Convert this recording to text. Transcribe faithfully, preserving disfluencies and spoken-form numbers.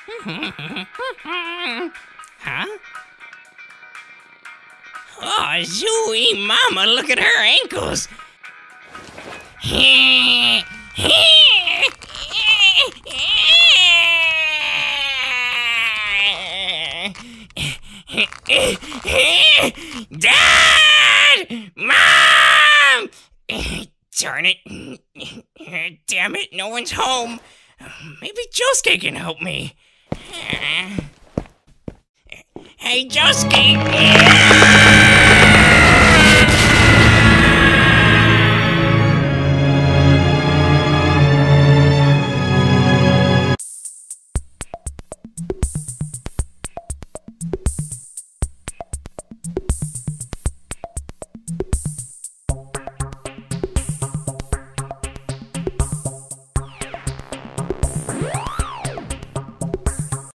Huh? Oh, Zooey Mama, look at her ankles. Dad! Mom! Darn it. Damn it, no one's home. Maybe Josuke can help me. Hey, Josuke!